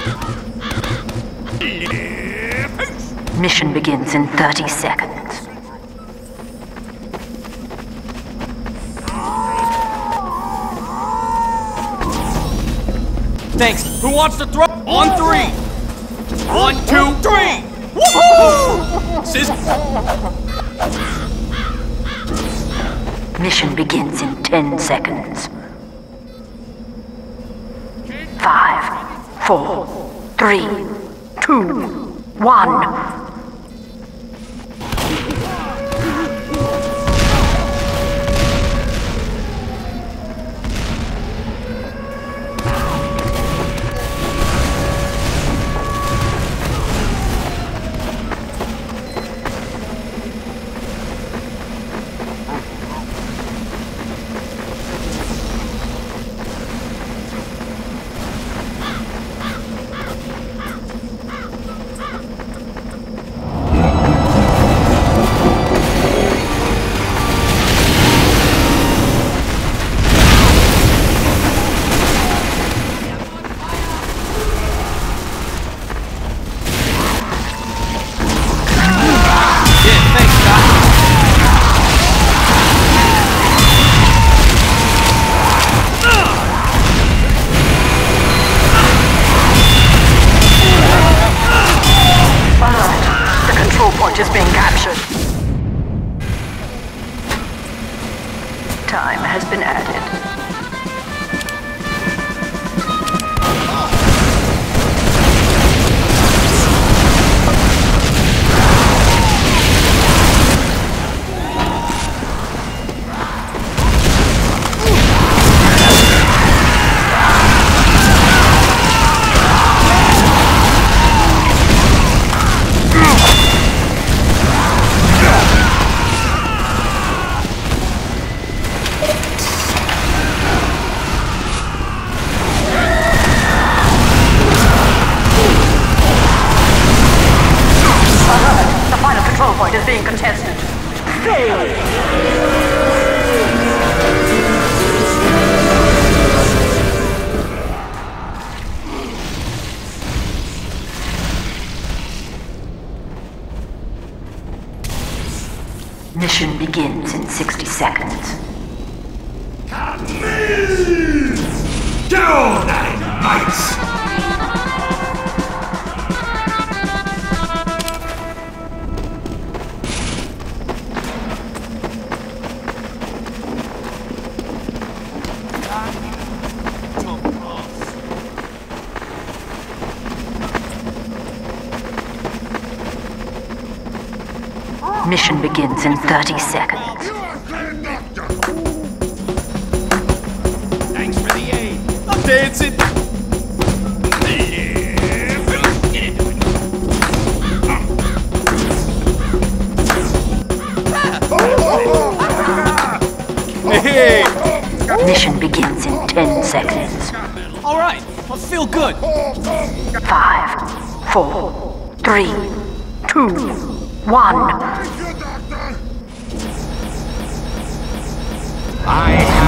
Mission begins in 30 seconds. Thanks. Who wants to throw? On 3. 1, 2, 3. Woohoo! Mission begins in 10 seconds. 5, 4, 3, 2, 1. Is being captured. Time has been added. Point is being contested. Mission begins in 60 seconds. Down, mites! Mission begins in 30 seconds. Thanks for the aid. I'm dancing. Hey! Mission begins in 10 seconds. All right, I feel good. 5, 4, 3, 2, 1. I